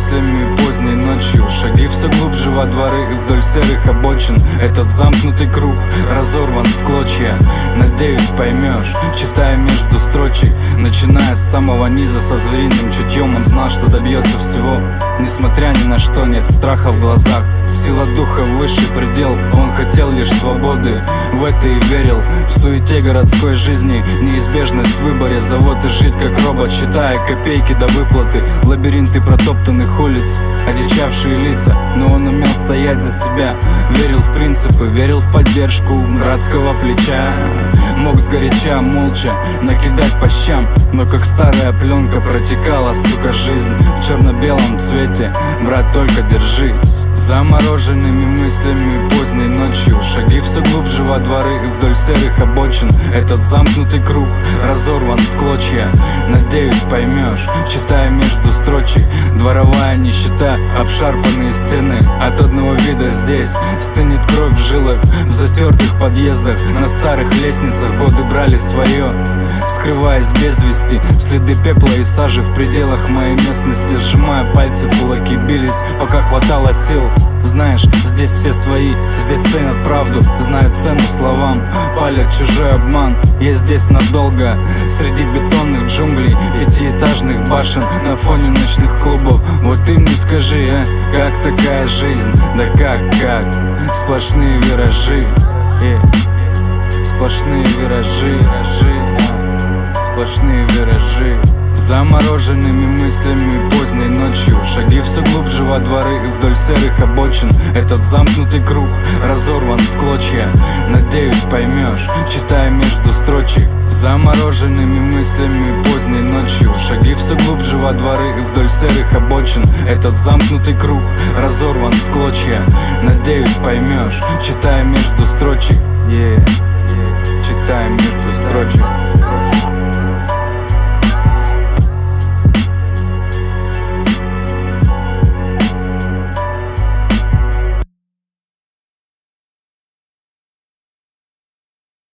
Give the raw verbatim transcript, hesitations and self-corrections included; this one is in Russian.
мыслями поздней ночью. Шаги все глубже во дворы и вдоль серых обочин. Этот замкнутый круг разорван в клочья. Надеюсь, поймешь, читая между строчек. Начиная с самого низа, со звериным чутьем, он знал, что добьется всего. Несмотря ни на что, нет страха в глазах. Сила духа высший предел, он хотел лишь свободы. В это и верил, в суете городской жизни. Неизбежность в выборе, завод и жить как робот, считая копейки до выплаты. Лабиринты протоптанных улиц, одичавшие лица. Но он умел стоять за себя, верил в принципы, верил в поддержку братского плеча. Мог сгоряча, молча накидать по щам, но как старая пленка протекала, сука, жизнь в черно-белом цвете. Брат, только держись. Замороженными мыслями поздней ночью. Шаги все глубже во дворы и вдоль серых обочин. Этот замкнутый круг разорван в клочья. Надеюсь, поймешь, читая между строчек. Дворовая нищета, обшарпанные стены. От одного вида здесь стынет кровь в жилах. В затертых подъездах, на старых лестницах годы брали свое, скрываясь без вести. Следы пепла и сажи в пределах моей местности. Сжимая пальцы в кулаки, бились, пока хватало сил. Знаешь, здесь все свои, здесь ценят правду, знают цену словам, палят чужой обман. Я здесь надолго, среди бетонных джунглей, пятиэтажных башен, на фоне ночных клубов. Вот ты мне скажи, а, как такая жизнь? Да как, как? Сплошные виражи, э, сплошные виражи, виражи, сплошные виражи. Замороженными мыслями поздней ночью. Шаги все глубже во дворы и вдоль серых обочин. Этот замкнутый круг разорван в клочья. Надеюсь, поймешь, читая между строчек. Замороженными мыслями поздней ночью. Шаги все глубже во дворы и вдоль серых обочин. Этот замкнутый круг разорван в клочья. Надеюсь, поймешь, читая между строчек. Yeah. Читая между строчек.